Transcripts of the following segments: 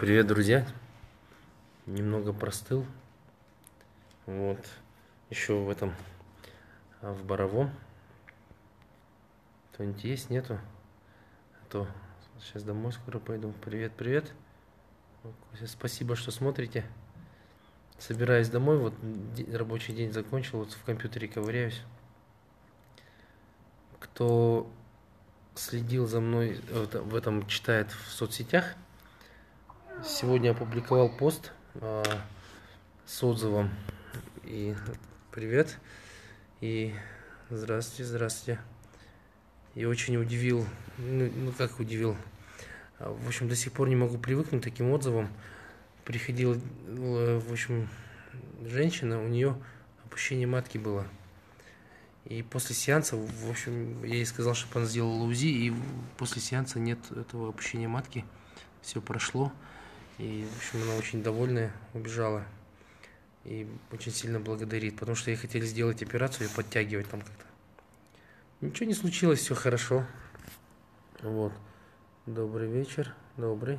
Привет, друзья. Немного простыл. Вот. Еще в этом, в Боровом. Кто-нибудь есть? Нету? А то сейчас домой скоро пойду. Привет, привет. Спасибо, что смотрите. Собираюсь домой. Вот рабочий день закончил. Вот в компьютере ковыряюсь. Кто следил за мной, в этом читает в соцсетях, сегодня опубликовал пост с отзывом. И привет. И здравствуйте, здравствуйте. И очень удивил, как удивил. В общем, до сих пор не могу привыкнуть к таким отзывам. Приходила, в общем, женщина, у нее опущение матки было. И после сеанса, в общем, я ей сказал, чтобы она сделала УЗИ, и после сеанса нет этого опущения матки. Все прошло. И, в общем, она очень довольная, убежала. И очень сильно благодарит, потому что ей хотели сделать операцию и подтягивать там как-то. Ничего не случилось, все хорошо. Вот. Добрый вечер. Добрый.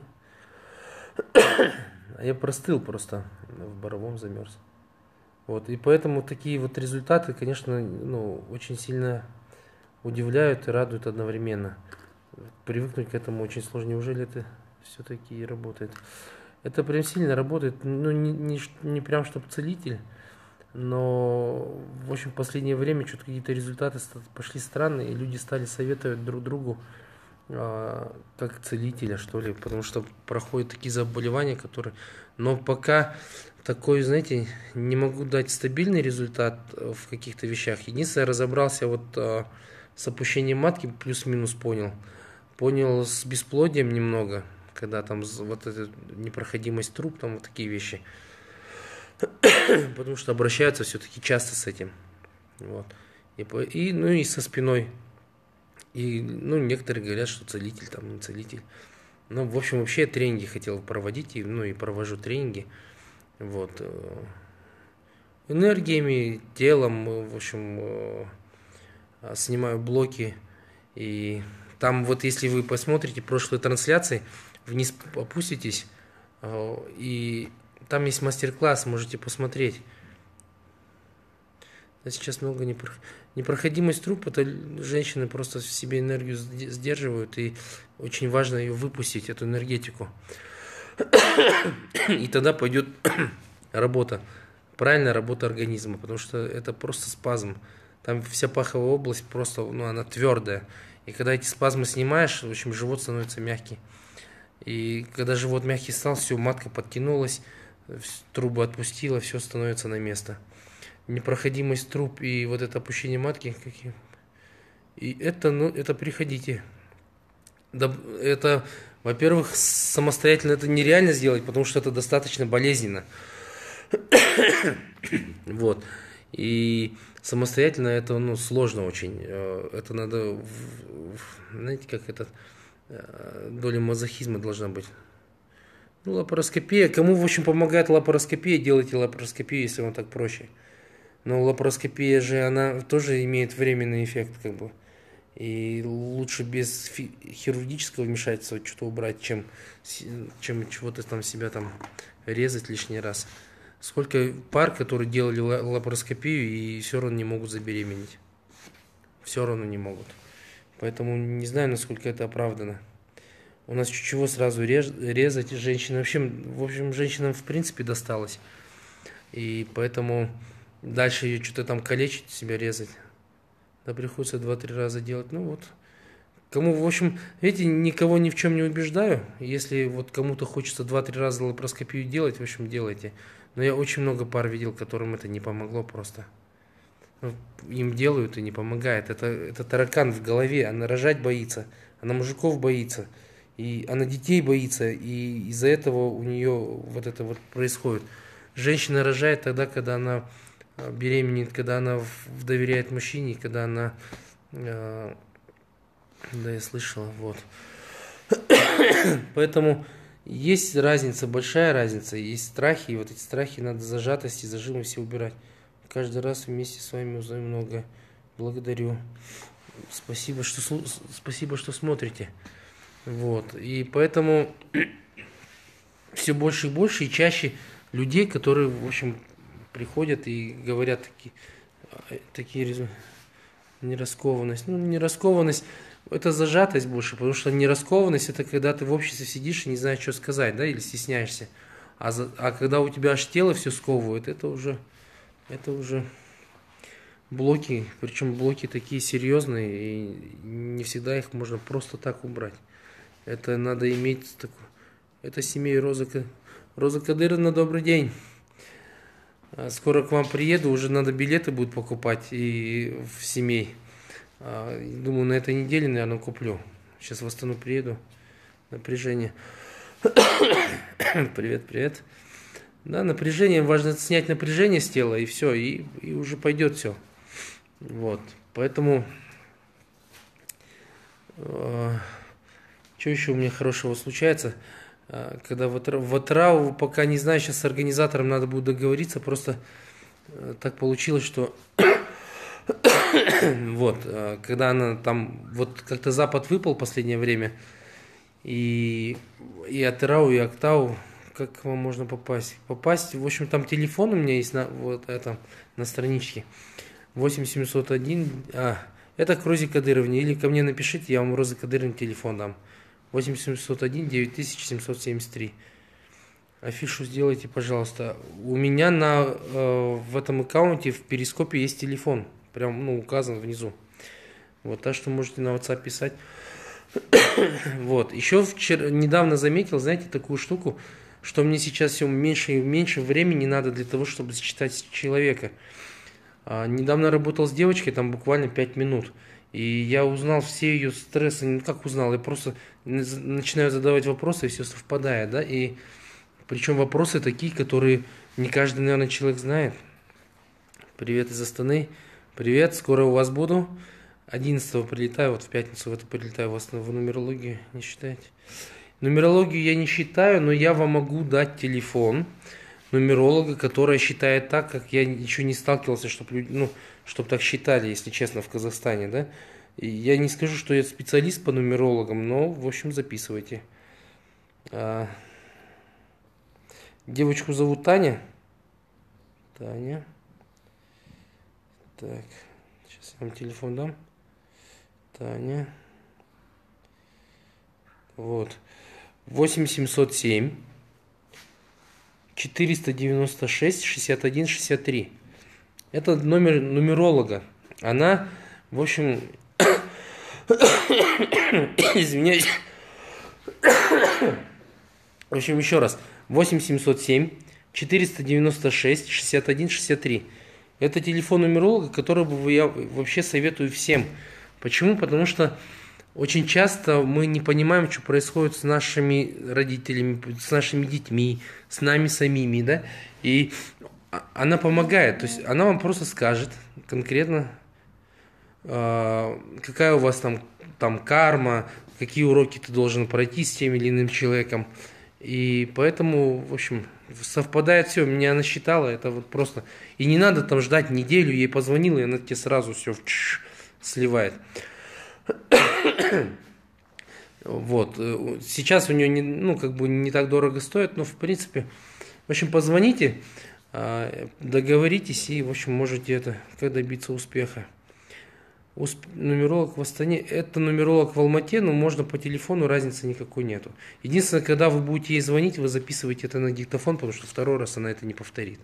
А я простыл просто. В Боровом замерз. Вот. И поэтому такие вот результаты, конечно, очень сильно удивляют и радуют одновременно. Привыкнуть к этому очень сложно. Неужели это все-таки работает? Это прям сильно работает. Не прям чтобы целитель. Но, в общем, в последнее время что-то какие-то результаты пошли странные, и люди стали советовать друг другу как целителя, что ли, потому что проходят такие заболевания, которые... Но пока такой, знаете, не могу дать стабильный результат в каких-то вещах. Единственное, разобрался вот с опущением матки, плюс-минус понял. Понял с бесплодием немного, когда там вот эта непроходимость труб, там вот такие вещи. Потому что обращаются все-таки часто с этим. Вот. И со спиной. И, некоторые говорят, что целитель, там, не целитель. Ну, в общем, вообще я тренинги хотел проводить, и провожу тренинги. Вот. Энергиями, телом, в общем, снимаю блоки. И там вот, если вы посмотрите прошлые трансляции, вниз опуститесь, и там есть мастер-класс, можете посмотреть. Сейчас много непроходимость труб, это женщины просто в себе энергию сдерживают, и очень важно ее выпустить, эту энергетику. И тогда пойдет работа, правильная работа организма, потому что это просто спазм. Там вся паховая область просто, она твердая. И когда эти спазмы снимаешь, в общем, живот становится мягкий. И когда живот мягкий стал, все, матка подтянулась, трубы отпустила, все становится на место. Непроходимость труб и вот это опущение матки, и это приходите. Это, во-первых, самостоятельно это нереально сделать, потому что это достаточно болезненно. Вот. И самостоятельно это, сложно очень. Это надо, знаете, как это, доля мазохизма должна быть. Лапароскопия. Кому, в общем, помогает лапароскопия, делайте лапароскопию, если вам так проще. Но лапароскопия же, она тоже имеет временный эффект, как бы. И лучше без хирургического вмешательства что-то убрать, чем чего-то там себя там резать лишний раз. Сколько пар, которые делали лапароскопию и все равно не могут забеременеть. Все равно не могут. Поэтому не знаю, насколько это оправдано. У нас чего сразу резать женщин. В общем, женщинам в принципе досталось. И поэтому дальше ее что-то там калечить, себя резать. Да, приходится 2-3 раза делать. Кому, в общем, видите, никого ни в чем не убеждаю. Если вот кому-то хочется 2-3 раза лапароскопию делать, в общем, делайте. Но я очень много пар видел, которым это не помогло просто. Им делают и не помогает. Это таракан в голове. Она рожать боится. Она мужиков боится. И она детей боится. И из-за этого у нее вот это вот происходит. Женщина рожает тогда, когда она беременеет, когда она доверяет мужчине, когда она... Да, я слышала, вот. Поэтому есть разница, большая разница. Есть страхи, и вот эти страхи надо зажатости, зажимы все убирать. Каждый раз вместе с вами узнаем многое. Благодарю. Спасибо, что смотрите. Вот. И поэтому все больше и больше, и чаще людей, которые, в общем, приходят и говорят такие нераскованность. Ну, нераскованность, это зажатость больше, потому что нераскованность это когда ты в обществе сидишь и не знаешь, что сказать, да, или стесняешься. А когда у тебя аж тело все сковывает, это уже блоки, причем блоки такие серьезные, и не всегда их можно просто так убрать. Это надо иметь такую. Это семей Роза Кадыровна, добрый день. Скоро к вам приеду, уже надо билеты будут покупать и в семей. Думаю, на этой неделе, наверное, куплю. Сейчас в Астану приеду. Напряжение. Привет, привет. Да, напряжение, важно снять напряжение с тела, и все, и уже пойдет все. Вот, поэтому, что еще у меня хорошего случается, когда в Атырау, пока не знаю, сейчас с организатором надо будет договориться, просто так получилось, что вот, когда она там, вот как-то Запад выпал в последнее время, и Атырау, и Актау, как вам можно попасть? Попасть, в общем, там телефон у меня есть на страничке. 8701, это к Розе Кадыровне, или ко мне напишите, я вам Розы Кадыровне телефон дам. 8701 9773. Афишу сделайте, пожалуйста. У меня в этом аккаунте в Перископе есть телефон, прям, указан внизу. Вот, так что можете на WhatsApp писать. Вот, еще недавно заметил, знаете, такую штуку, что мне сейчас все меньше и меньше времени надо для того, чтобы считать человека. Недавно работал с девочкой, там буквально 5 минут. И я узнал все ее стрессы. Ну, как узнал? Я просто начинаю задавать вопросы, и все совпадает, да? И причем вопросы такие, которые не каждый, наверное, человек знает. Привет из Астаны. Привет, скоро у вас буду. 11-го прилетаю, вот в пятницу в это прилетаю, вас в нумерологию не считаете? Нумерологию я не считаю, но я вам могу дать телефон нумеролога, который считает так, как я еще не сталкивался, чтобы так считали, если честно, в Казахстане, да. И я не скажу, что я специалист по нумерологам, но, в общем, записывайте. Девочку зовут Таня. Таня. Так, сейчас я вам телефон дам. Таня. Вот. 8707 496 61 63. Это номер нумеролога. Она, в общем, извиняюсь. В общем, еще раз. 8707 496 61 63. Это телефон нумеролога, который я вообще советую всем. Почему? Потому что очень часто мы не понимаем, что происходит с нашими родителями, с нашими детьми, с нами самими, да, и она помогает, то есть она вам просто скажет конкретно, какая у вас там карма, какие уроки ты должен пройти с тем или иным человеком, и поэтому, в общем, совпадает все, меня она считала, это вот просто, и не надо там ждать неделю, ей позвонила, и она тебе сразу все сливает. Вот. Сейчас у нее не так дорого стоит, но в принципе, в общем, позвоните, договоритесь и, в общем, можете как добиться успеха. Нумеролог в Астане, это нумеролог в Алмате, но можно по телефону, разницы никакой нету. Единственное, когда вы будете ей звонить, вы записываете это на диктофон, потому что второй раз она это не повторит.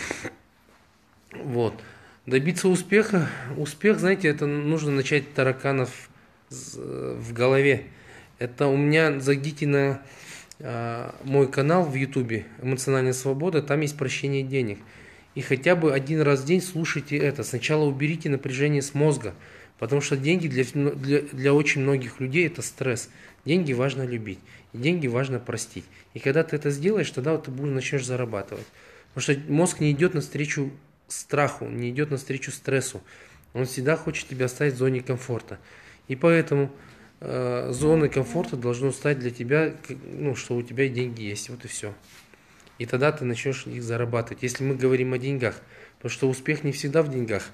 Вот. Добиться успеха, знаете, это нужно начать тараканов в голове. Это у меня, зайдите на мой канал в Ютубе «Эмоциональная свобода», там есть прощение денег. И хотя бы один раз в день слушайте это. Сначала уберите напряжение с мозга, потому что деньги для очень многих людей это стресс. Деньги важно любить, и деньги важно простить. И когда ты это сделаешь, тогда ты начнешь зарабатывать. Потому что мозг не идет навстречу страху, не идет навстречу стрессу. Он всегда хочет тебя оставить в зоне комфорта. И поэтому зоной комфорта должно стать для тебя, что у тебя деньги есть, вот и все. И тогда ты начнешь их зарабатывать, если мы говорим о деньгах. Потому что успех не всегда в деньгах.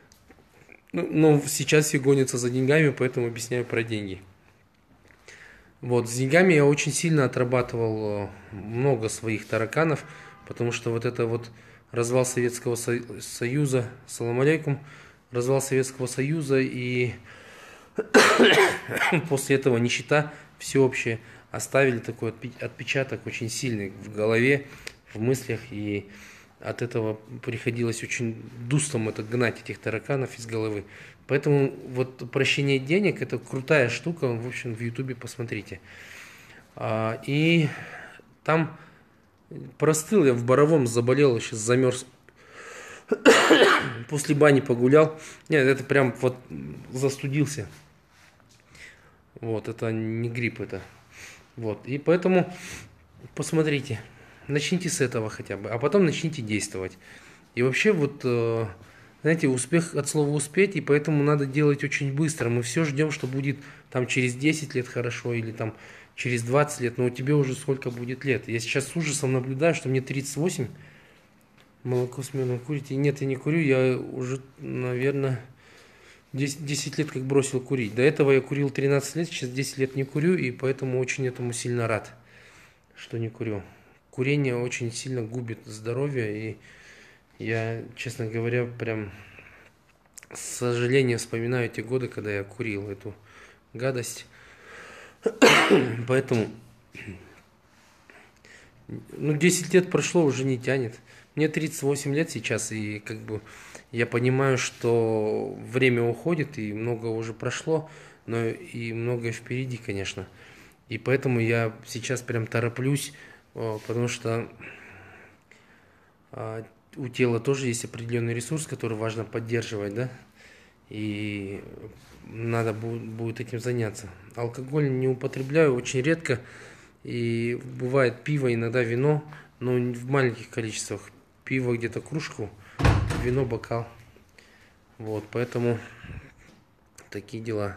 Но сейчас все гонятся за деньгами, поэтому объясняю про деньги. Вот, с деньгами я очень сильно отрабатывал много своих тараканов, потому что вот это вот развал Советского Союза, салам алейкум, развал Советского Союза и после этого нищета всеобщая оставили такой отпечаток очень сильный в голове, в мыслях, и от этого приходилось очень дустом это гнать этих тараканов из головы. Поэтому вот прощение денег это крутая штука, в общем, в Ютубе посмотрите. И там простыл, я в Боровом заболел, сейчас замерз. После бани погулял. Нет, это прям вот застудился. Вот, это не грипп, это. Вот, и поэтому посмотрите, начните с этого хотя бы, а потом начните действовать. И вообще вот, знаете, успех от слова успеть, и поэтому надо делать очень быстро. Мы все ждем, что будет там через 10 лет хорошо, или там через 20 лет, но у тебя уже сколько будет лет. Я сейчас с ужасом наблюдаю, что мне 38, молоко с медом курите. Нет, я не курю, я уже, наверное, 10 лет как бросил курить. До этого я курил 13 лет, сейчас 10 лет не курю, и поэтому очень этому сильно рад, что не курю. Курение очень сильно губит здоровье, и я, честно говоря, прям с сожалением вспоминаю эти годы, когда я курил эту гадость. Поэтому, 10 лет прошло, уже не тянет. Мне 38 лет сейчас, и как бы я понимаю, что время уходит, и много уже прошло, но и многое впереди, конечно. И поэтому я сейчас прям тороплюсь, потому что у тела тоже есть определенный ресурс, который важно поддерживать, да, и надо будет этим заняться. Алкоголь не употребляю очень редко, и бывает пиво, иногда вино, но в маленьких количествах. Пиво где-то кружку, вино бокал. Вот, поэтому такие дела.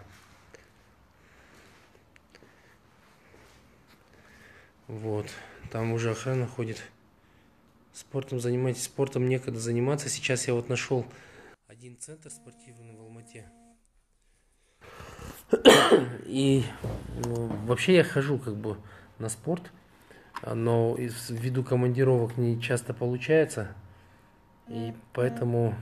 Вот, там уже охрана ходит. Спортом занимайтесь, спортом некогда заниматься. Сейчас я вот нашел один центр спортивный в Алмате. И вообще я хожу как бы на спорт, но ввиду командировок не часто получается. И поэтому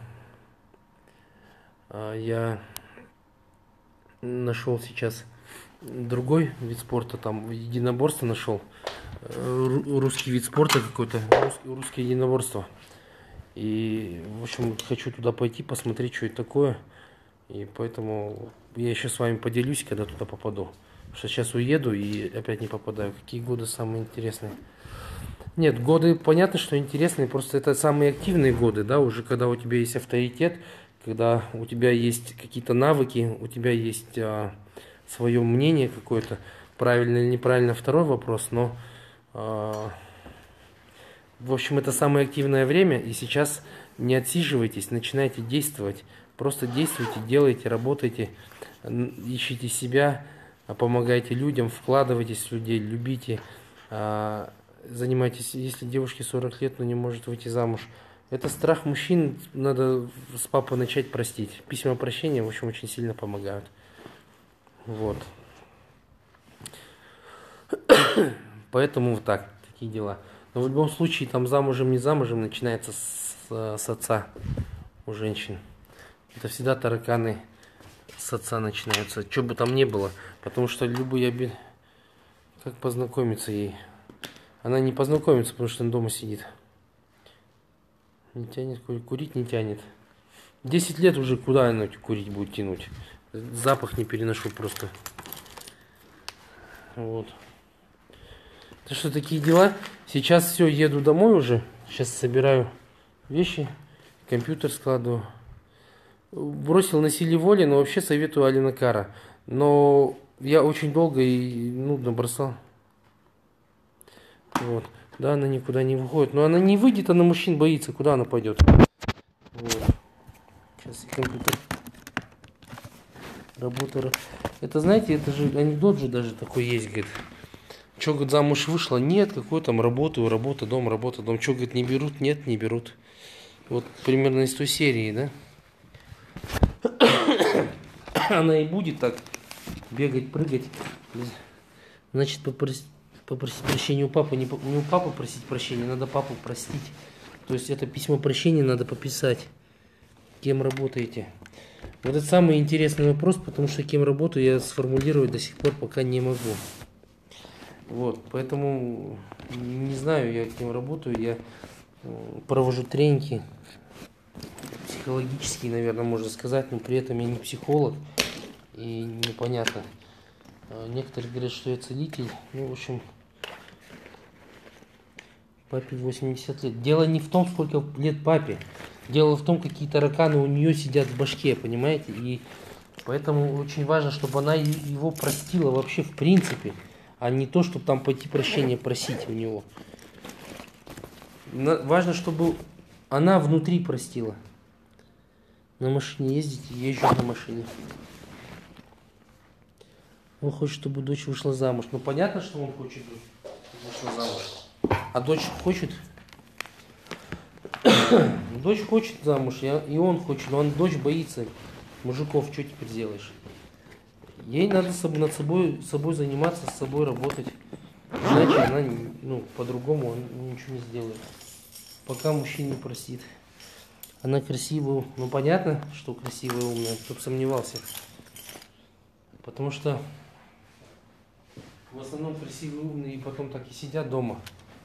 я нашел сейчас другой вид спорта, там единоборство нашел. Русский вид спорта какой-то, русское единоборство. И, в общем, хочу туда пойти, посмотреть, что это такое. И поэтому я еще с вами поделюсь, когда туда попаду. Потому что сейчас уеду и опять не попадаю. Какие годы самые интересные? Нет, годы понятно, что интересные, просто это самые активные годы, да, уже когда у тебя есть авторитет, когда у тебя есть какие-то навыки, у тебя есть свое мнение какое-то, правильно или неправильно, второй вопрос, но в общем, это самое активное время, и сейчас не отсиживайтесь, начинайте действовать, просто действуйте, делайте, работайте, ищите себя, помогайте людям, вкладывайтесь в людей, любите, занимайтесь, если девушке 40 лет, но не может выйти замуж. Это страх мужчин, надо с папой начать простить. Письма прощения, в общем, очень сильно помогают. Вот. Поэтому вот так, такие дела. Но в любом случае, там замужем, не замужем, начинается с отца у женщин. Это всегда тараканы с отца начинаются, что бы там ни было. Потому что любые... Как познакомиться ей? Она не познакомится, потому что она дома сидит. Не тянет, курить не тянет. 10 лет уже куда она курить будет тянуть? Запах не переношу просто. Вот. Так что такие дела. Сейчас все, еду домой уже. Сейчас собираю вещи, компьютер складываю. Бросил на силе воли, но вообще советую Алина Кара. Но я очень долго и нудно бросал. Вот. Да, она никуда не выходит. Но она не выйдет, она мужчин боится. Куда она пойдет? Вот. Сейчас компьютер. Работа. Это, знаете, это же анекдот же даже такой есть, говорит. Че, говорит, замуж вышла? Нет, какой там работаю, работа, дом. Че, говорит, не берут? Нет, не берут. Вот примерно из той серии, да? Она и будет так бегать, прыгать. Значит, попросить прощения у папы. Не у папы просить прощения, надо папу простить. То есть это письмо прощения надо пописать. Кем работаете? Вот это самый интересный вопрос, потому что кем работаю, я сформулировать до сих пор пока не могу. Вот, поэтому не знаю я кем работаю. Я провожу тренинги психологические, наверное, можно сказать, но при этом я не психолог. И непонятно. Некоторые говорят, что я целитель. Ну, в общем, папе 80 лет. Дело не в том, сколько лет папе. Дело в том, какие тараканы у нее сидят в башке, понимаете? И поэтому очень важно, чтобы она его простила вообще в принципе, а не то, чтобы там пойти прощения просить у него. Важно, чтобы она внутри простила. На машине ездить, езжу на машине. Он хочет, чтобы дочь вышла замуж. Ну, понятно, что он хочет, чтобы вышла замуж. А дочь хочет? Дочь хочет замуж, и он хочет. Но дочь боится мужиков. Что теперь делаешь? Ей надо над собой заниматься, с собой работать. Иначе она, по-другому ничего не сделает. Пока мужчина не простит. Она красивая. Ну, понятно, что красивая и умная. Кто бы сомневался. Потому что в основном красивые, умные, и потом так и сидят дома.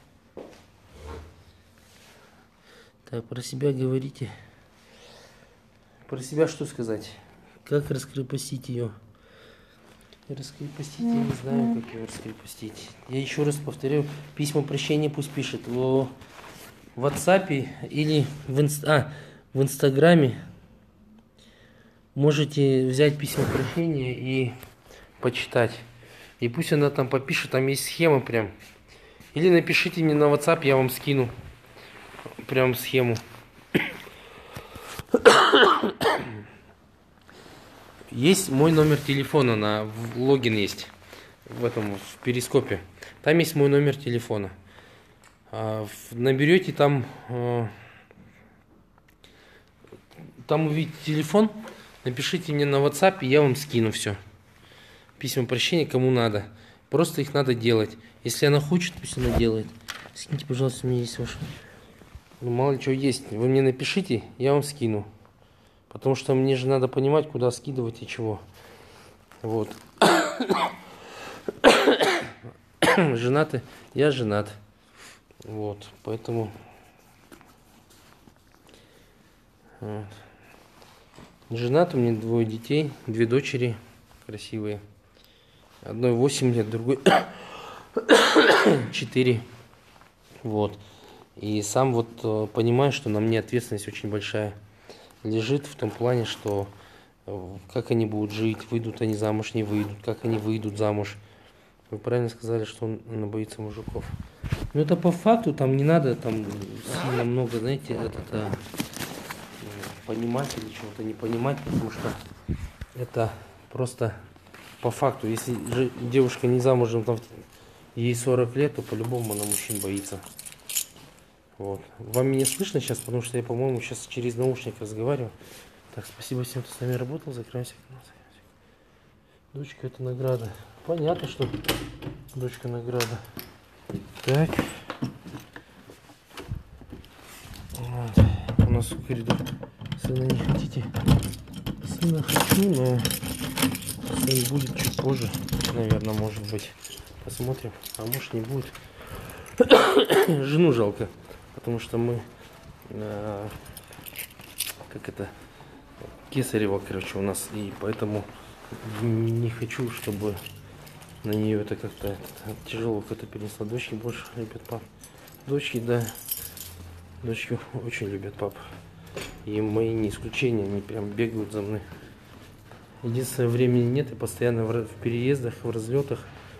Так, про себя говорите. Про себя что сказать? Как раскрепостить ее? Раскрепостить, я не знаю, как ее раскрепостить. Я еще раз повторю, письма прощения пусть пишет в WhatsApp или в Инстаграме. Можете взять письма прощения и почитать. И пусть она там попишет, там есть схема прям. Или напишите мне на WhatsApp, я вам скину прям схему. Есть мой номер телефона, в логин есть в перископе. Там есть мой номер телефона. Наберете там увидите телефон, напишите мне на WhatsApp, и я вам скину все. Письма прощения кому надо. Просто их надо делать. Если она хочет, пусть она делает. Скиньте, пожалуйста, у меня есть ваше. Ну, мало ли что есть. Вы мне напишите, я вам скину. Потому что мне же надо понимать, куда скидывать и чего. Вот. Женаты? Я женат. Вот. Поэтому... Вот. Женат, у меня 2 детей, 2 дочери красивые. Одной 8 лет, другой 4. Вот. И сам вот понимаю, что на мне ответственность очень большая лежит в том плане, что как они будут жить, выйдут они замуж, не выйдут, как они выйдут замуж. Вы правильно сказали, что она боится мужиков. Но это по факту, там не надо там сильно много, знаете, понимать или чего-то не понимать, потому что это просто по факту. Если же девушка не замужем, там ей 40 лет, то по-любому она мужчин боится. Вот. Вам меня слышно сейчас, потому что я, по-моему, сейчас через наушник разговариваю. Так, спасибо всем, кто с нами работал. Закрываемся. Дочка — это награда. Понятно, что дочка — награда. Так. Вот. У нас коридор. Сына не хотите? Сына хочу, но сын будет чуть позже. Наверное, может быть. Посмотрим. А может, не будет. Жену жалко. Потому что мы, кесарево, короче, у нас. И поэтому не хочу, чтобы на нее это как-то тяжело как-то перенесла. Дочки больше любят пап. Дочки, да. Дочки очень любят пап. И мои не исключения, они прям бегают за мной. Единственное, времени нет, и постоянно в переездах, в разлетах.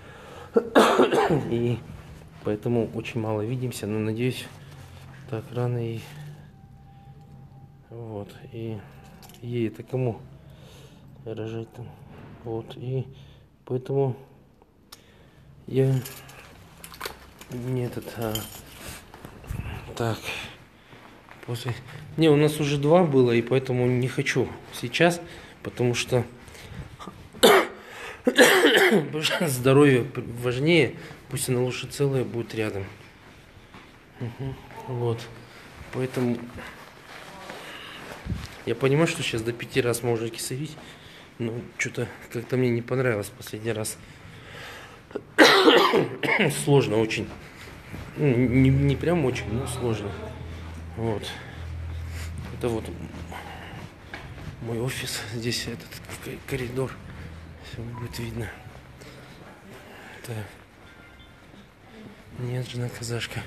И поэтому очень мало видимся, но надеюсь, так рано и вот. И ей это кому рожать там. Вот. И поэтому я не так. Не, у нас уже 2 было, и поэтому не хочу сейчас, потому что Потому что здоровье важнее, пусть оно лучше целое будет рядом. Вот. Поэтому я понимаю, что сейчас до 5 раз можно кисарить, но что-то как-то мне не понравилось последний раз. Сложно очень. Не прям очень, но сложно. Вот. Это вот мой офис. Здесь этот коридор. Все будет видно. Так. Нет, жена казашка.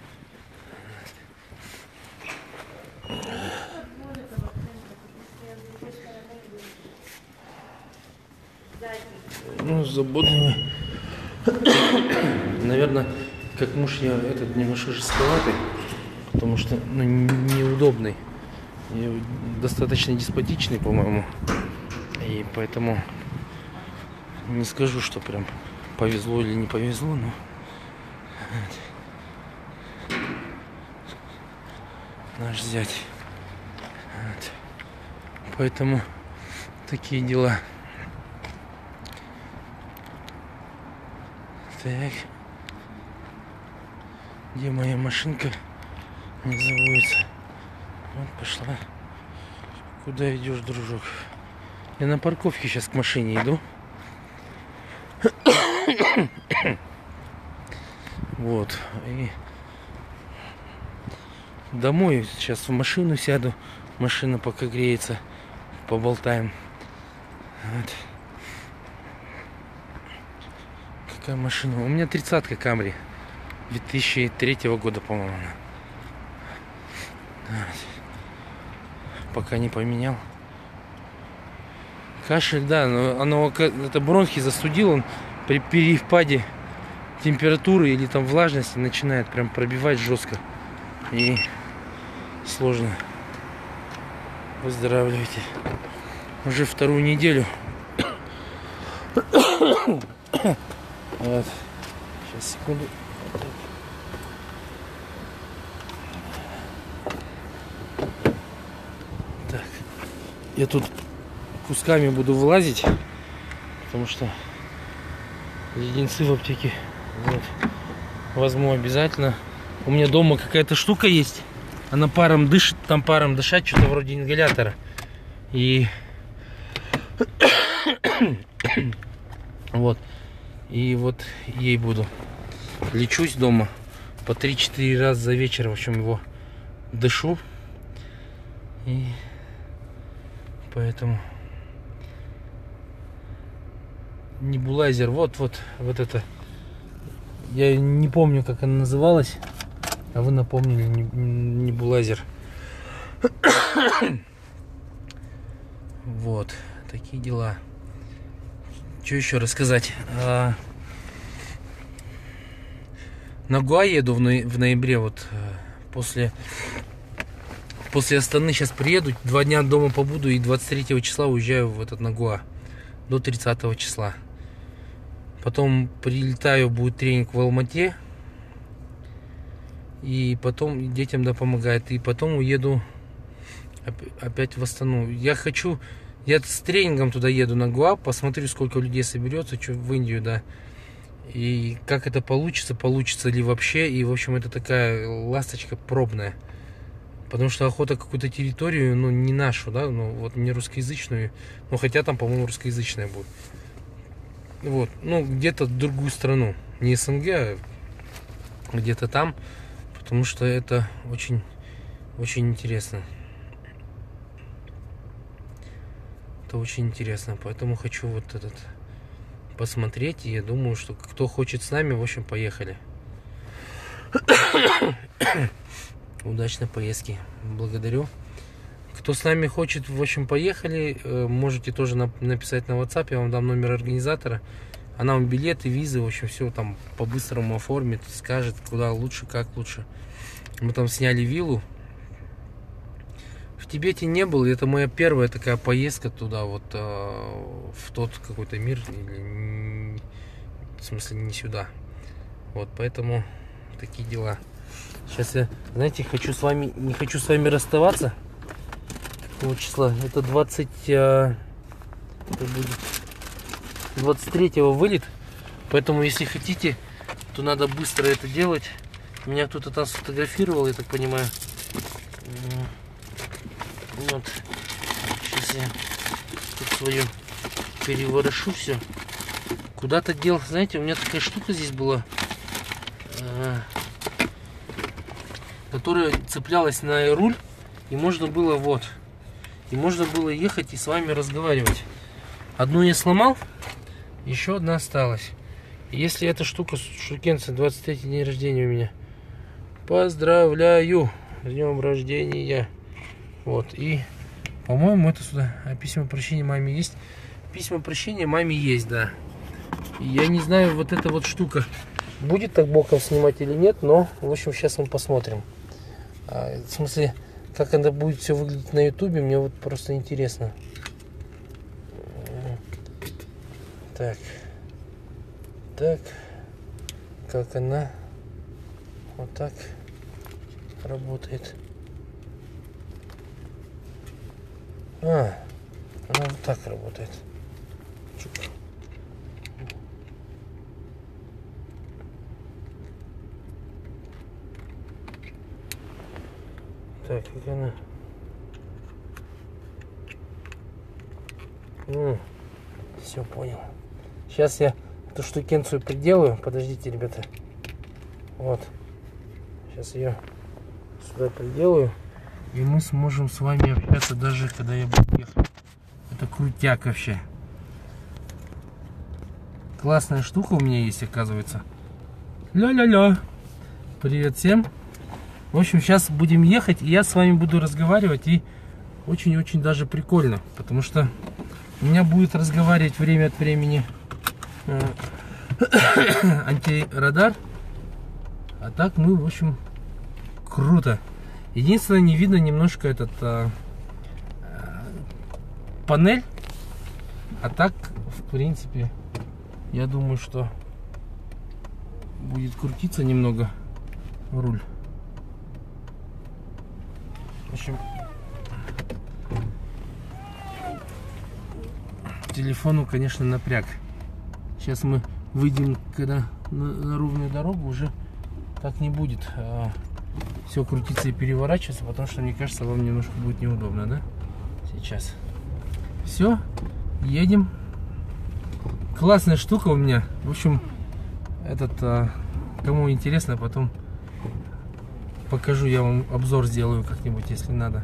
Ну, заботливо. Наверное, как муж я этот немножко жестковатый, потому что неудобный. И достаточно деспотичный, по-моему. И поэтому не скажу, что прям повезло или не повезло, но наш зять. Вот. Поэтому такие дела. Так. Где моя машинка? Не заводится. Вот пошла. Куда идешь, дружок? Я на парковке сейчас к машине иду. Вот. И домой сейчас в машину сяду. Машина пока греется. Поболтаем. Вот. Какая машина? У меня 30-ка Камри. 2003 года, по-моему. Вот. Пока не поменял. Кашель, да, но это бронхи застудил, он при перепаде температуры или там влажности начинает прям пробивать жестко. И сложно. Выздоравливайте. Уже 2-ю неделю. Вот. Сейчас, секунду. Так. Я тут кусками буду вылазить, потому что леденцы в аптеке вот возьму обязательно. У меня дома какая-то штука есть, она паром дышит, там паром дышать, что-то вроде ингалятора. И вот, и вот ей буду. Лечусь дома по 3-4 раза за вечер, в общем, его дышу. И поэтому небулайзер, вот это. Я не помню, как она называлась, а вы напомнили, небулайзер. Вот, такие дела. Что еще рассказать? На Гоа еду в ноябре, вот после Астаны сейчас приеду, 2 дня дома побуду и 23 числа уезжаю в этот на Гоа до 30 числа. Потом прилетаю, будет тренинг в Алмате. И потом детям помогает. И потом уеду опять в Астану. Я с тренингом туда еду на Гоа, посмотрю, сколько людей соберется, что в Индию, да. И как это получится ли вообще. И, в общем, это такая ласточка пробная. Потому что охота какую-то территорию, не нашу, да, вот не русскоязычную. Хотя там, по-моему, русскоязычная будет. Вот, где-то в другую страну. Не СНГ, а где-то там. Потому что это очень, очень интересно. Это очень интересно. Поэтому хочу вот этот посмотреть. И я думаю, что кто хочет с нами, в общем, поехали. Удачной поездки. Благодарю. Кто с нами хочет, в общем, поехали. Можете тоже написать на WhatsApp. Я вам дам номер организатора. Она вам билеты, визы, в общем, все там по-быстрому оформит. Скажет, куда лучше, как лучше. Мы там сняли виллу. В Тибете не был. Это моя первая такая поездка туда. Вот в тот какой-то мир. В смысле, не сюда. Вот, поэтому такие дела. Сейчас я, знаете, не хочу с вами расставаться. Какого числа? Это 20... это будет 23-го вылет. Поэтому, если хотите, то надо быстро это делать. Меня кто-то там сфотографировал, я так понимаю. Вот. Сейчас я тут свое переворошу все. Куда-то дел, знаете, у меня такая штука здесь была, которая цеплялась на руль, и можно было вот. И можно было ехать и с вами разговаривать. Одну я сломал, еще одна осталась. И если эта штука, штукенция, 23-й день рождения у меня. Поздравляю с днем рождения. Вот, и, по-моему, это сюда. А письма прощения маме есть? Письма прощения маме есть, да. И я не знаю, вот эта вот штука будет так боком снимать или нет, но, в общем, сейчас мы посмотрим. В смысле, как это будет все выглядеть на ютубе, мне вот просто интересно. Так. Так. Как она вот так работает. Она вот так работает. Чук. Так, как она? Все понял. Сейчас я эту штукенцию приделаю. Подождите, ребята. Вот. Сейчас ее сюда приделаю. И мы сможем с вами общаться даже когда я буду ехать. Это крутяк вообще. Классная штука у меня есть, оказывается. Ля-ля-ля. Привет всем. В общем, сейчас будем ехать, и я с вами буду разговаривать, и очень-очень даже прикольно, потому что у меня будет разговаривать время от времени антирадар, а так мы, в общем, круто. Единственное, не видно немножко этот панель, а так, в принципе, я думаю, что будет крутиться немного руль. В общем, телефону, конечно, напряг. Сейчас мы выйдем, когда на ровную дорогу, уже так не будет все крутиться и переворачиваться, потому что, мне кажется, вам немножко будет неудобно, да? Сейчас. Все, едем. Классная штука у меня. В общем, кому интересно, потом покажу, я вам обзор сделаю как-нибудь, если надо.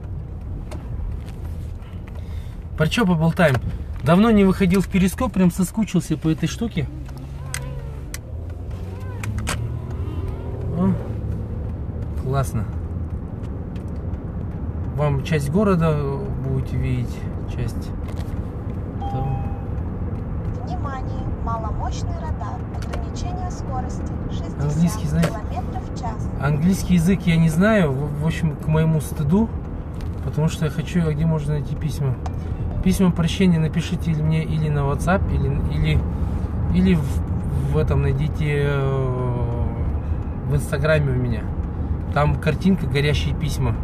Про что поболтаем? Давно не выходил в перископ, прям соскучился по этой штуке. О, классно. Вам часть города будете видеть, часть... Внимание! Маломощный радар. Ограничение скорости 60 английский, знаете, км в час. Английский язык я не знаю, в общем, к моему стыду, потому что я хочу, где можно найти письма. Письма прощения напишите мне или на WhatsApp, или в этом найдите в Инстаграме у меня. Там картинка «Горящие письма».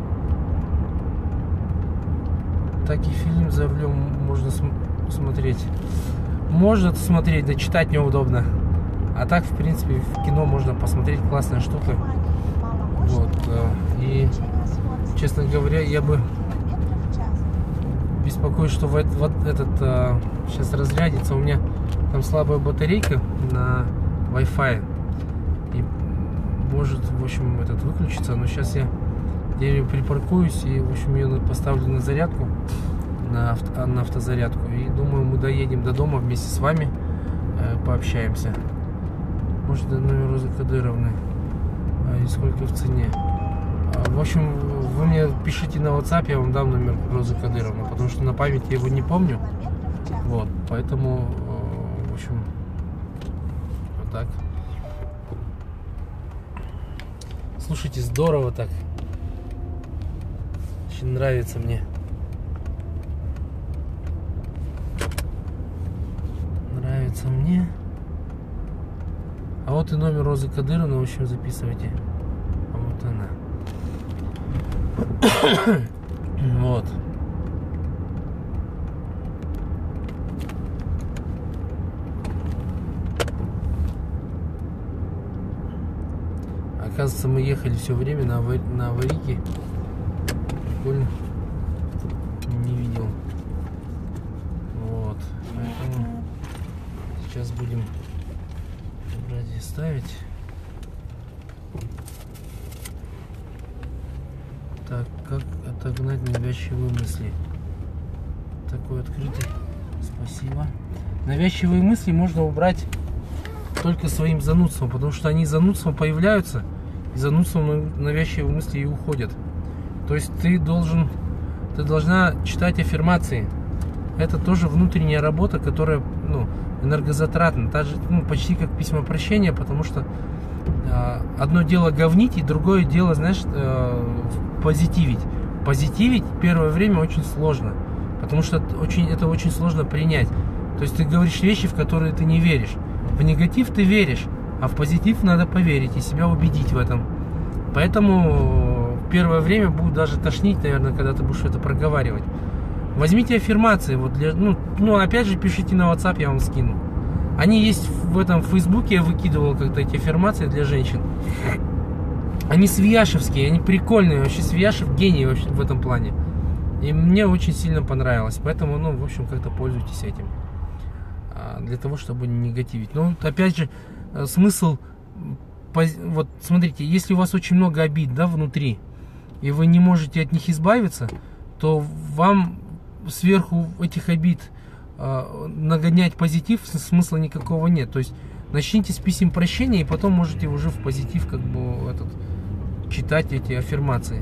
Так и фильм за рулем можно смотреть. Можно смотреть, да читать неудобно. А так, в принципе, в кино можно посмотреть, классная штука. Вот. И, честно говоря, я бы беспокоюсь, что вот этот сейчас разрядится. У меня там слабая батарейка на Wi-Fi. И может, в общем, этот выключится. Но сейчас я ее припаркуюсь и, в общем, ее поставлю на зарядку, на автозарядку. И думаю, мы доедем до дома вместе с вами, пообщаемся. Может, номер закодированный. И сколько в цене. В общем, вы мне пишите на WhatsApp, я вам дам номер Розы Кадыровны, потому что на память я его не помню. Вот, поэтому, в общем, вот так. Слушайте, здорово так. Очень нравится мне. Нравится мне. А вот и номер Розы Кадыровны, в общем, записывайте. А вот она. Вот. Оказывается, мы ехали все время на аварийке. Прикольно. Не видел. Вот. Поэтому сейчас будем брать и ставить. Так, как отогнать навязчивые мысли? Такой открытый. Спасибо. Навязчивые мысли можно убрать только своим занудством, потому что они занудством появляются, и занудством навязчивые мысли и уходят. То есть ты должна читать аффирмации. Это тоже внутренняя работа, которая, энергозатратна. Почти как письмо прощения, потому что одно дело говнить, и другое дело, знаешь, позитивить. Позитивить первое время очень сложно, потому что это очень сложно принять. То есть ты говоришь вещи, в которые ты не веришь. В негатив ты веришь, а в позитив надо поверить и себя убедить в этом. Поэтому в первое время будет даже тошнить, наверное, когда ты будешь это проговаривать. Возьмите аффирмации. Опять же, пишите на WhatsApp, я вам скину. Они есть в этом Фейсбуке, я выкидывал как-то эти аффирмации для женщин. Они свияшевские, они прикольные. Вообще Свияшев гений вообще в этом плане. И мне очень сильно понравилось. Поэтому, в общем, как-то пользуйтесь этим. Для того, чтобы не негативить. Но опять же, смысл, вот смотрите, если у вас очень много обид, внутри, и вы не можете от них избавиться, то вам сверху этих обид нагонять позитив смысла никакого нет. То есть начните с писем прощения, и потом можете уже в позитив читать эти аффирмации.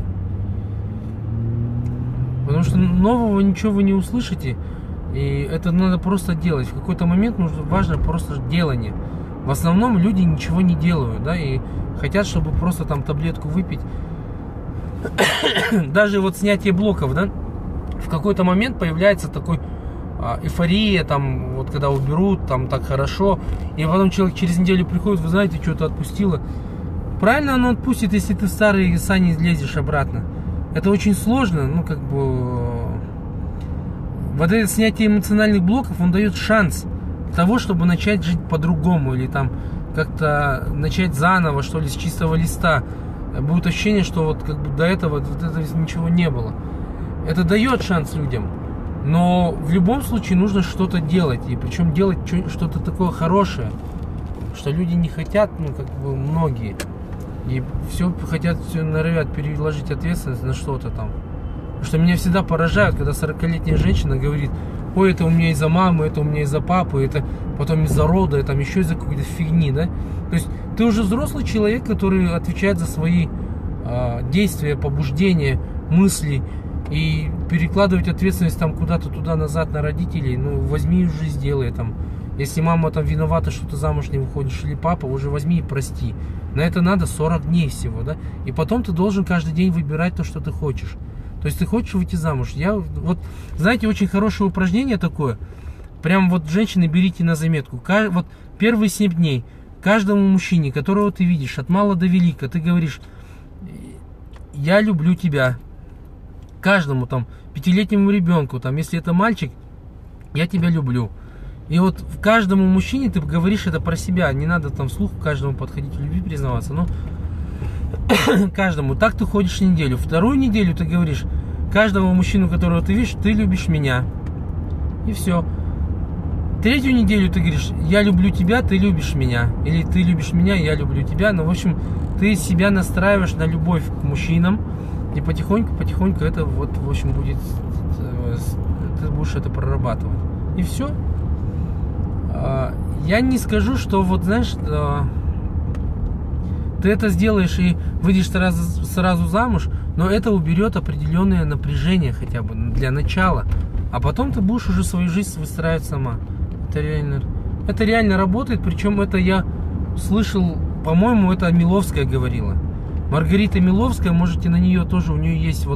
Потому что нового ничего вы не услышите. И это надо просто делать. В какой-то момент важно просто делание. В основном люди ничего не делают, и хотят, чтобы просто там таблетку выпить. Даже вот снятие блоков, в какой-то момент появляется такой эйфория, когда уберут, так хорошо. И потом человек через неделю приходит, вы знаете, что-то отпустило. Правильно оно отпустит, если ты в старые сани лезешь обратно. Это очень сложно, Вот это снятие эмоциональных блоков, он дает шанс того, чтобы начать жить по-другому. Или как-то начать заново, что ли, с чистого листа. Будет ощущение, что до этого ничего не было. Это дает шанс людям. Но в любом случае нужно что-то делать. И причем делать что-то такое хорошее. Что люди не хотят, многие. И все норовят переложить ответственность на что-то там. Потому что меня всегда поражают, когда 40-летняя женщина говорит: ой, это у меня из-за мамы, это у меня из-за папы, это потом из-за рода, это еще из-за какой-то фигни, То есть ты уже взрослый человек, который отвечает за свои действия, побуждения, мысли, и перекладывать ответственность куда-то туда-назад на родителей, возьми и уже сделай . Если мама виновата, что ты замуж не выходишь, или папа, уже возьми и прости. На это надо 40 дней всего, И потом ты должен каждый день выбирать то, что ты хочешь. То есть ты хочешь выйти замуж. Знаете, очень хорошее упражнение такое. Прям женщины, берите на заметку. Первые 7 дней каждому мужчине, которого ты видишь, от мала до велика, ты говоришь: я люблю тебя. Каждому 5-летнему ребенку, если это мальчик, я тебя люблю. И каждому мужчине ты говоришь это про себя. Не надо вслух каждому подходить в любви признаваться. Но каждому. Так ты ходишь неделю. Вторую неделю ты говоришь: каждому мужчину, которого ты видишь, ты любишь меня. И все. Третью неделю ты говоришь: я люблю тебя, ты любишь меня. Или ты любишь меня, я люблю тебя. В общем, ты себя настраиваешь на любовь к мужчинам. И потихоньку это в общем будет. Ты будешь это прорабатывать. И все. Я не скажу, что знаешь, ты это сделаешь и выйдешь сразу замуж, но это уберет определенное напряжение хотя бы для начала. А потом ты будешь уже свою жизнь выстраивать сама. Это реально работает, причем это я слышал, по-моему, это Миловская говорила. Маргарита Миловская, можете на нее тоже, у нее есть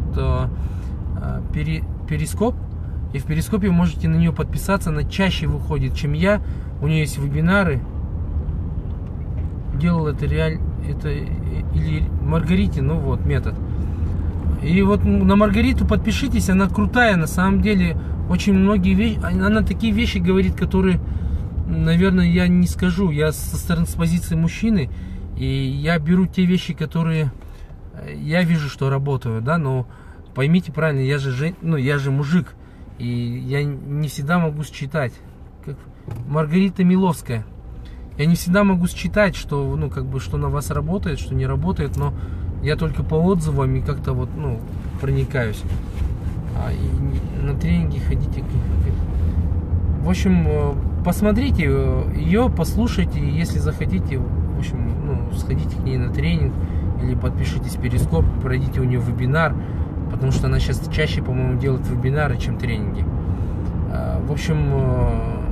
перископ. И в перископе можете на нее подписаться, она чаще выходит, чем я. У нее есть вебинары. Делал это или Маргарите, метод. И на Маргариту подпишитесь, она крутая, на самом деле. Очень многие вещи, она такие вещи говорит, которые, наверное, я не скажу. Я со стороны, с позиции мужчины, И я беру те вещи, которые я вижу, что работают, да, но поймите правильно, я же мужик, и я не всегда могу считать, как Маргарита Миловская. Я не всегда могу считать, что, что на вас работает, что не работает, но я только по отзывам и как-то проникаюсь. И на тренинги ходите. В общем, посмотрите ее, послушайте, если захотите, в общем, сходите к ней на тренинг или подпишитесь в Перископ, пройдите у нее вебинар, потому что она сейчас чаще, по-моему, делает вебинары, чем тренинги. В общем,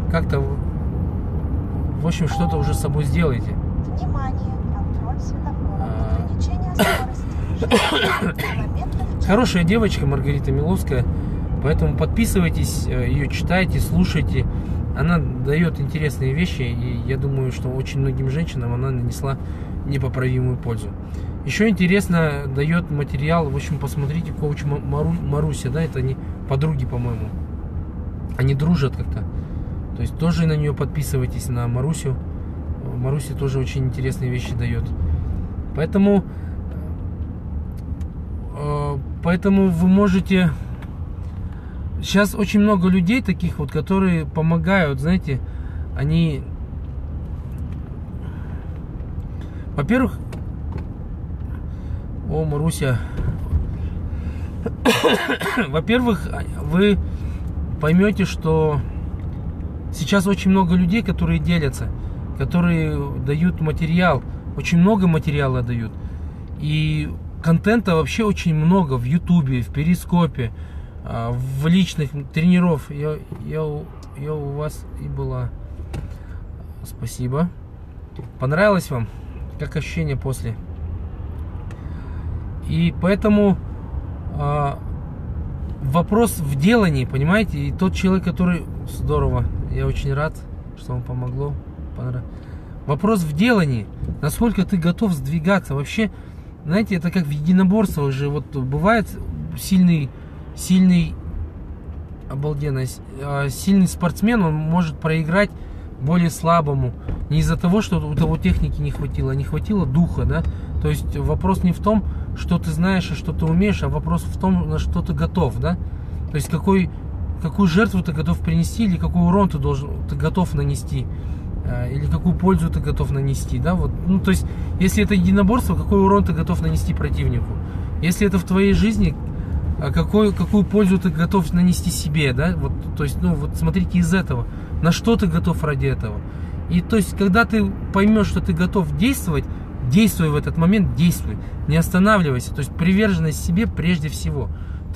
что-то уже с собой сделайте. Внимание, контроль светофора, ограничение скорости. Хорошая девочка Маргарита Миловская, поэтому подписывайтесь, ее читайте, слушайте. Она дает интересные вещи, и я думаю, что очень многим женщинам она нанесла непоправимую пользу. Еще интересно дает материал, в общем, посмотрите, коуч Маруся, да, это они подруги, по-моему. Они дружат как-то. То есть тоже на нее подписывайтесь, на Марусю. Маруся тоже очень интересные вещи дает. Поэтому вы можете... Сейчас очень много людей таких вот, которые помогают, знаете, они... Во-первых, Маруся. Во-первых, вы поймете, что сейчас очень много людей, которые делятся, которые дают материал, очень много материала дают. И контента вообще очень много в Ютубе, в Перископе, в личных тренеров. Я у вас и была. Спасибо. Понравилось вам? Как ощущение после? И поэтому вопрос в делании, понимаете? И тот человек, который... Здорово. Я очень рад, что вам помогло. Вопрос в делании. Насколько ты готов сдвигаться. Вообще, знаете, это как в единоборствах же. Вот бывает сильный, обалденно, сильный спортсмен, он может проиграть более слабому. Не из-за того, что у того техники не хватило духа, да. То есть вопрос не в том, что ты знаешь и что ты умеешь, а вопрос в том, на что ты готов, да. То есть какую жертву ты готов принести, или какой урон ты готов нанести, или какую пользу ты готов нанести, да. Вот, то есть, если это единоборство, какой урон ты готов нанести противнику. Если это в твоей жизни, какую пользу ты готов нанести себе, да. Вот, то есть, смотрите из этого, на что ты готов ради этого. И то есть, когда ты поймешь, что ты готов действовать, действуй в этот момент, действуй, не останавливайся. То есть приверженность себе прежде всего.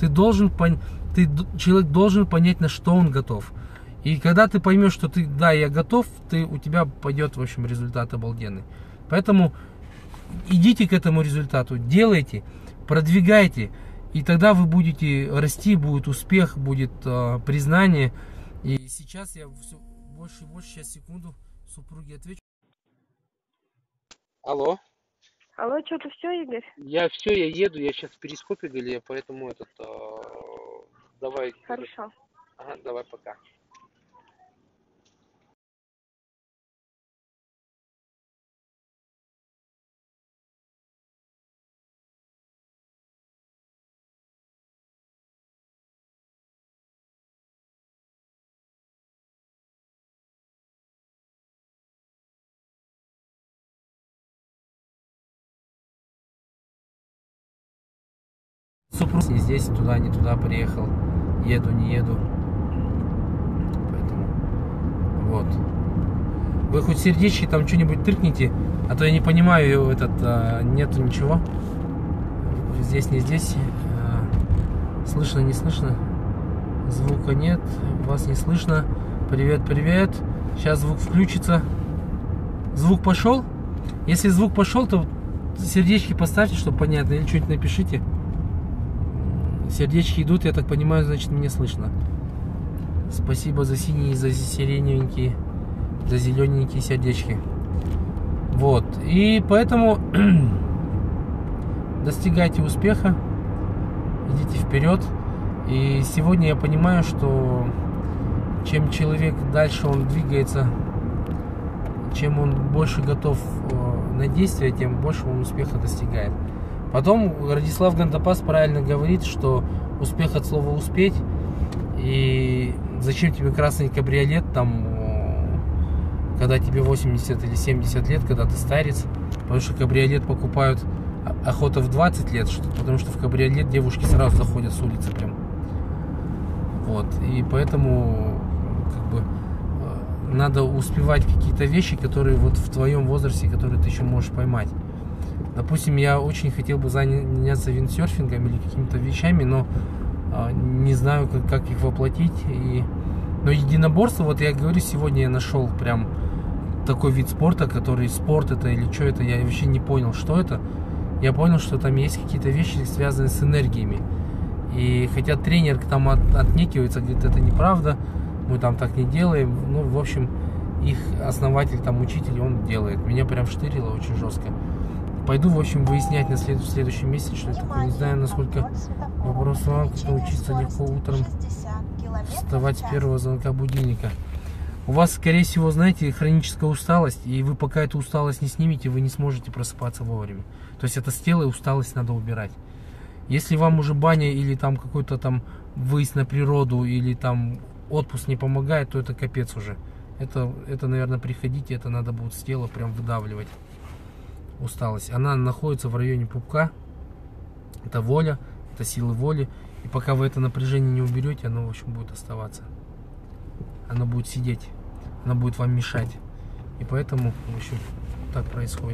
Человек должен понять, на что он готов. И когда ты поймешь, что я готов, у тебя пойдет, в общем, результат обалденный. Поэтому идите к этому результату, делайте, продвигайте, и тогда вы будете расти, будет успех, будет признание. И сейчас я все больше и больше, сейчас секунду, супруге отвечу. Алло. Алло, что-то все, Игорь? Я еду, я сейчас в Перископе, Галия, поэтому давай. Хорошо. Ага, давай, пока. Супруг не здесь, не туда приехал. Еду, не еду. Поэтому вот. Вы хоть сердечки там что-нибудь тыркните, а то я не понимаю, нету ничего. Здесь, не здесь. Слышно, не слышно. Звука нет, вас не слышно. Привет, привет. Сейчас звук включится. Звук пошел? Если звук пошел, то сердечки поставьте, чтобы понятно, или что-нибудь напишите. Сердечки идут, я так понимаю, значит, меня слышно. Спасибо за синие, за сиреневенькие, за зелененькие сердечки. Вот. И поэтому достигайте успеха, идите вперед. И сегодня я понимаю, что чем человек дальше он двигается, чем он больше готов на действие, тем больше он успеха достигает. Потом Радислав Гандапас правильно говорит, что успех от слова «успеть». И зачем тебе красный кабриолет, там, когда тебе 80 или 70 лет, когда ты старец. Потому что кабриолет покупают охота в 20 лет, потому что в кабриолет девушки сразу заходят с улицы прям. Вот. И поэтому как бы надо успевать какие-то вещи, которые вот в твоем возрасте, которые ты еще можешь поймать. Допустим, я очень хотел бы заняться виндсерфингом или какими-то вещами, но не знаю, как их воплотить. Но единоборство, вот я говорю, сегодня я нашел прям такой вид спорта, который спорт это или что это, я вообще не понял, что это. Я понял, что там есть какие-то вещи, связанные с энергиями. И хотя тренер там отнекивается, говорит, это неправда, мы там так не делаем. Ну, в общем, их основатель, там, учитель, он делает. Меня прям штырило очень жестко. Пойду, в общем, выяснять в следующем месяце, что это такое. Не знаю, насколько вопрос вам, как научиться легко утром вставать с первого звонка будильника. У вас, скорее всего, знаете, хроническая усталость, и вы пока эту усталость не снимете, вы не сможете просыпаться вовремя. То есть это с тела, и усталость надо убирать. Если вам уже баня или там какой-то там выезд на природу, или там отпуск не помогает, то это капец уже. Это наверное, приходите, это надо будет с тела прям выдавливать. Усталость. Она находится в районе пупка. Это воля, это силы воли. И пока вы это напряжение не уберете, оно, в общем, будет оставаться. Оно будет сидеть. Оно будет вам мешать. И поэтому, в общем, так происходит.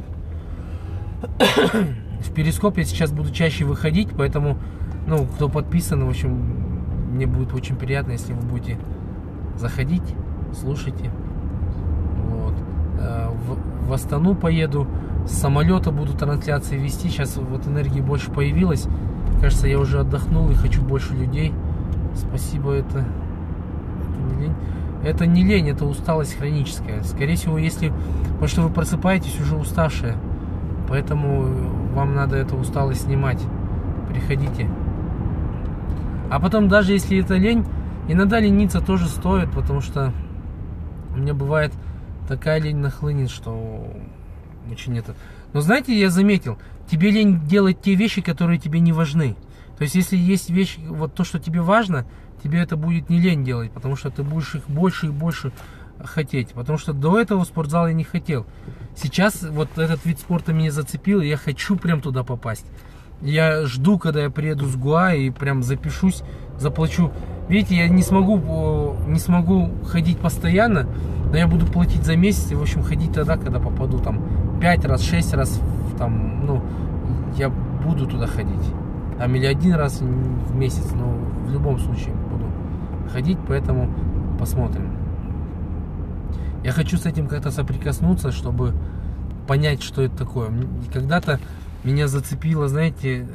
В перископ я сейчас буду чаще выходить, поэтому, ну, кто подписан, в общем, мне будет очень приятно, если вы будете заходить, слушайте. Вот. В Астану поеду. С самолета буду трансляции вести. Сейчас вот энергии больше появилось. Кажется, я уже отдохнул и хочу больше людей. Спасибо, это не лень. Это не лень, это усталость хроническая. Скорее всего, потому что вы просыпаетесь уже уставшие. Поэтому вам надо эту усталость снимать. Приходите. А потом, даже если это лень, иногда лениться тоже стоит, потому что у меня бывает такая лень нахлынет, что очень это. Но знаете, я заметил, тебе лень делать те вещи, которые тебе не важны. То есть, если есть вещи, вот то, что тебе важно, тебе это будет не лень делать, потому что ты будешь их больше и больше хотеть. Потому что до этого в спортзал я не хотел. Сейчас вот этот вид спорта меня зацепил, и я хочу прям туда попасть. Я жду, когда я приеду с Гоа и прям запишусь, заплачу. Видите, я не смогу ходить постоянно, но я буду платить за месяц и, в общем, ходить тогда, когда попаду там 5 раз, 6 раз, там, ну, я буду туда ходить. Там или 1 раз в месяц, но в любом случае буду ходить, поэтому посмотрим. Я хочу с этим как-то соприкоснуться, чтобы понять, что это такое. Когда-то меня зацепило, знаете,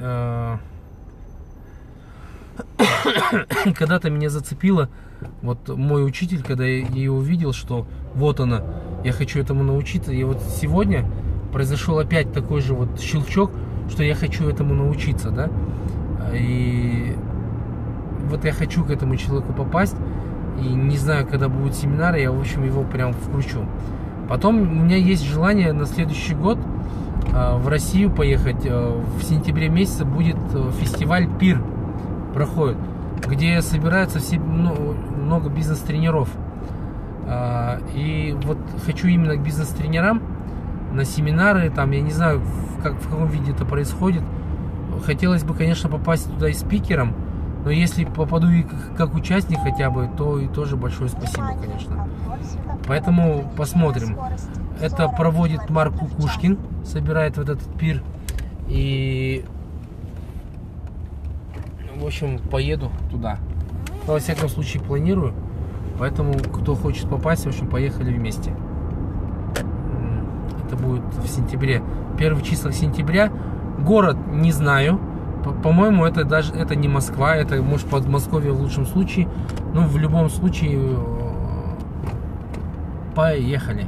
когда-то меня зацепило вот мой учитель, когда я ее увидел, что вот она, я хочу этому научиться. И вот сегодня произошел опять такой же вот щелчок, что я хочу этому научиться, да. И вот я хочу к этому человеку попасть. И не знаю, когда будут семинары, я, в общем, его прям вкручу. Потом у меня есть желание на следующий год в Россию поехать. В сентябре месяце будет фестиваль «Пир» проходит, где собираются много бизнес-тренеров. И вот хочу именно к бизнес-тренерам на семинары, там, я не знаю, в каком виде это происходит. Хотелось бы, конечно, попасть туда и спикером, но если попаду и как участник хотя бы, то и тоже большое спасибо, конечно. Поэтому посмотрим. Это проводит Марк Кукушкин, собирает вот этот пир. И, в общем, поеду туда. Но, во всяком случае, планирую. Поэтому, кто хочет попасть, в общем, поехали вместе. Это будет в сентябре. Первых числах сентября. Город не знаю. По-моему, это не Москва. Это, может, Подмосковье в лучшем случае. Но в любом случае, поехали.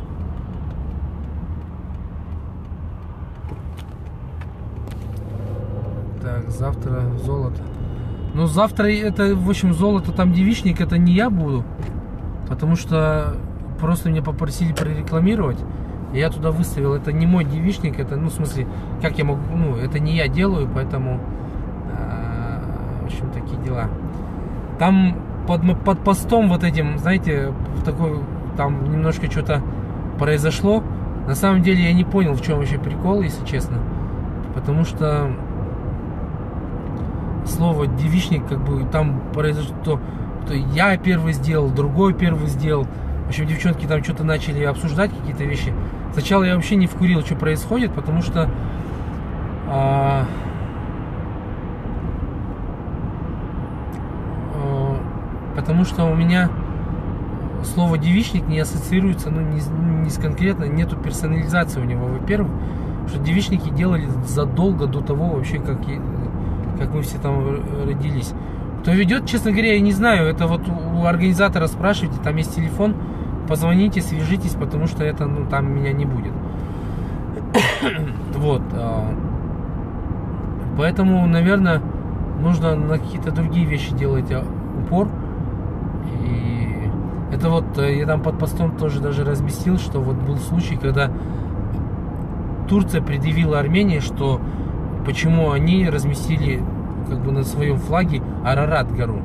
Так, завтра золото. Ну, завтра это, в общем, золото, там девичник, это не я буду. Потому что просто меня попросили прорекламировать. И я туда выставил. Это не мой девичник, это, ну, в смысле, как я могу, ну, это не я делаю, поэтому, в общем, такие дела. Там под постом вот этим, знаете, в такой, там немножко что-то произошло. На самом деле я не понял, в чем вообще прикол, если честно. Потому что слово девичник, как бы, там произошло, то я первый сделал, другой первый сделал. В общем, девчонки там что-то начали обсуждать, какие-то вещи. Сначала я вообще не вкурил, что происходит, потому что у меня слово девичник не ассоциируется, ну, не с конкретно, нету персонализации у него, во-первых, что девичники делали задолго до того вообще, как мы все там родились. Кто ведет, честно говоря, я не знаю, это вот у организатора спрашивайте, там есть телефон, позвоните, свяжитесь, потому что это, ну, там меня не будет. Вот. Поэтому, наверное, нужно на какие-то другие вещи делать упор. И это вот, я там под постом тоже даже разместил, что вот был случай, когда Турция предъявила Армении, что почему они разместили как бы на своем флаге Арарат гору.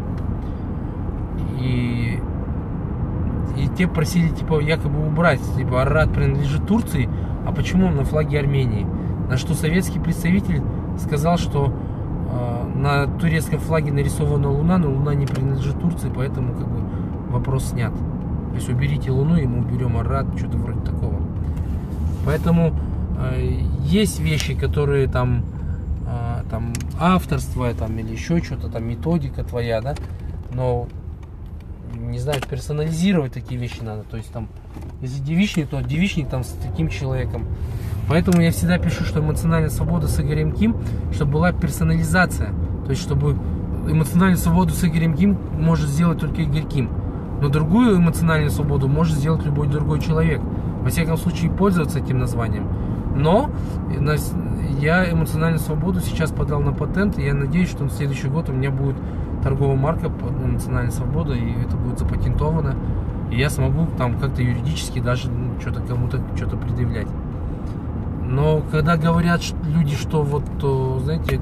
И те просили, типа, якобы убрать, типа, Арарат принадлежит Турции, а почему он на флаге Армении? На что советский представитель сказал, что на турецком флаге нарисована Луна, но Луна не принадлежит Турции, поэтому как бы вопрос снят. То есть уберите Луну, и мы уберем Арарат, что-то вроде такого. Поэтому есть вещи, которые там авторство там, или еще что-то, там методика твоя, да, но не знаю, персонализировать такие вещи надо. То есть там, если девичник, то девичник там с таким человеком. Поэтому я всегда пишу, что эмоциональная свобода с Игорем Ким, чтобы была персонализация. То есть, чтобы эмоциональную свободу с Игорем Ким может сделать только Игорь Ким. Но другую эмоциональную свободу может сделать любой другой человек. Во всяком случае, пользоваться этим названием. Но я эмоциональную свободу сейчас подал на патент, и я надеюсь, что на следующий год у меня будет торговая марка под эмоциональной свободой, и это будет запатентовано. И я смогу там как-то юридически даже что-то кому-то что-то предъявлять. Но когда говорят люди, что вот, знаете,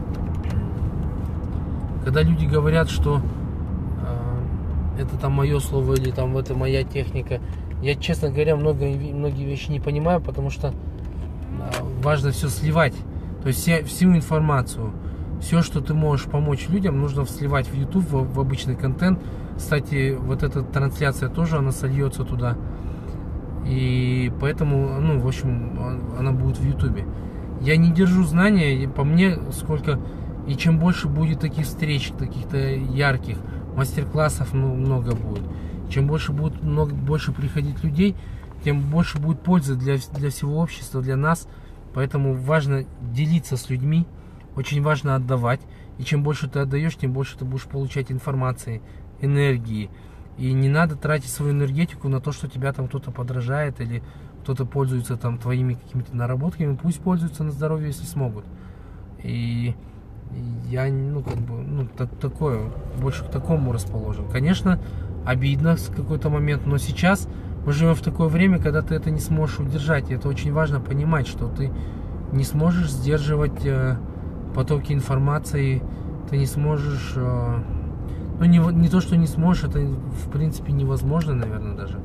когда люди говорят, что это там мое слово или там это моя техника, я, честно говоря, многие вещи не понимаю, потому что важно все сливать. То есть всю информацию, все, что ты можешь помочь людям, нужно сливать в YouTube, в обычный контент. Кстати, вот эта трансляция тоже, она сольется туда. И поэтому, ну, в общем, она будет в YouTube. Я не держу знания, и по мне, сколько... И чем больше будет таких встреч, каких-то ярких, мастер-классов много будет. Чем больше будет больше приходить людей, тем больше будет пользы для всего общества, для нас. Поэтому важно делиться с людьми, очень важно отдавать. И чем больше ты отдаешь, тем больше ты будешь получать информации, энергии. И не надо тратить свою энергетику на то, что тебя там кто-то подражает или кто-то пользуется там твоими какими-то наработками. Пусть пользуются на здоровье, если смогут. И я, такое, больше к такому расположен. Конечно, обидно в какой-то момент, но сейчас мы живем в такое время, когда ты это не сможешь удержать. И это очень важно понимать, что ты не сможешь сдерживать потоки информации, ты не сможешь... не то, что не сможешь, это в принципе невозможно, наверное, даже.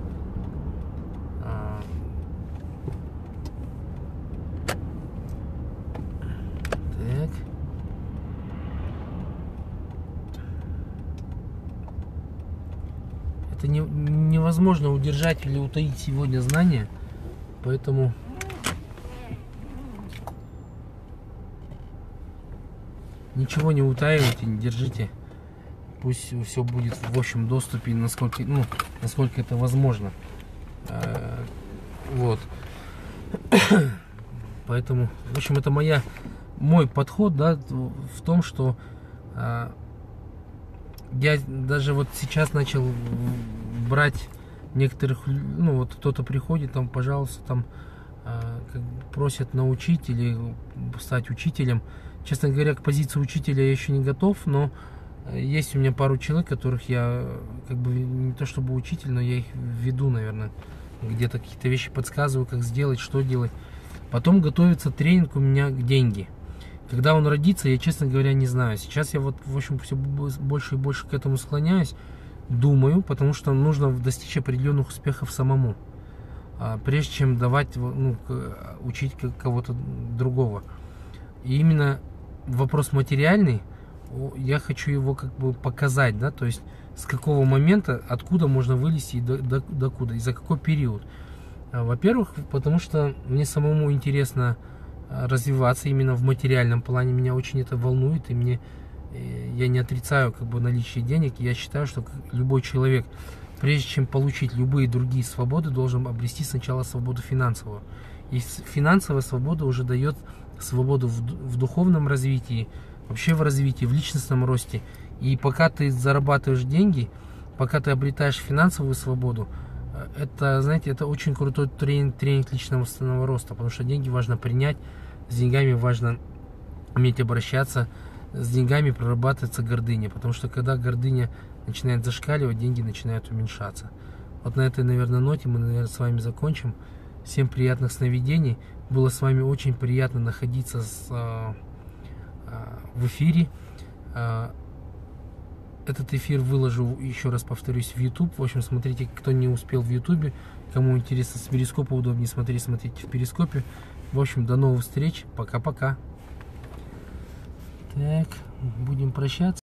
Так. Это невозможно удержать или утаить сегодня знания, поэтому ничего не утаивайте, не держите. Пусть все будет в общем доступе, насколько это возможно. Вот. Поэтому, в общем, это мой подход, да, в том, что я даже вот сейчас начал брать некоторых, вот кто-то приходит, там, пожалуйста, там просят научить или стать учителем. Честно говоря, к позиции учителя я еще не готов, но Есть у меня пару человек, которых я как бы не то чтобы учитель, но я их веду, наверное. Где-то какие-то вещи подсказываю, как сделать, что делать. Потом готовится тренинг у меня «Деньги». Когда он родится, я, честно говоря, не знаю. Сейчас я вот, в общем, все больше и больше к этому склоняюсь, думаю, потому что нужно достичь определенных успехов самому, прежде чем давать, ну, учить кого-то другого. И именно вопрос материальный, я хочу его как бы показать, да, то есть с какого момента, откуда можно вылезти и до куда, и за какой период. Во-первых, потому что мне самому интересно развиваться именно в материальном плане, меня очень это волнует, и я не отрицаю как бы наличие денег, я считаю, что любой человек, прежде чем получить любые другие свободы, должен обрести сначала свободу финансовую. И финансовая свобода уже дает свободу в духовном развитии, вообще в развитии, в личностном росте. И пока ты зарабатываешь деньги, пока ты обретаешь финансовую свободу, это, знаете, это очень крутой тренинг личностного роста, потому что деньги важно принять, с деньгами важно уметь обращаться, с деньгами прорабатывается гордыня, потому что когда гордыня начинает зашкаливать, деньги начинают уменьшаться. Вот на этой, наверное, ноте мы, наверное, с вами закончим. Всем приятных сновидений. Было с вами очень приятно находиться в эфире. Этот эфир выложу, еще раз повторюсь, в YouTube. В общем, смотрите, кто не успел в YouTube, кому интересно с перископа удобнее смотреть, смотрите в перископе. В общем, до новых встреч. Пока-пока. Так, будем прощаться.